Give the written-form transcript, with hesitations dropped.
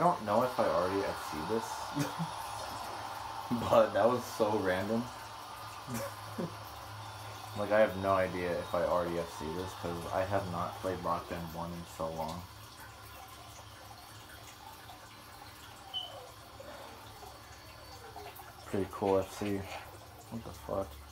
don't know if I already FC'ed this, but that was so random. Like, I have no idea if I already FC'ed this, because I have not played Rock Band 1 in so long. Pretty cool FC. What the fuck?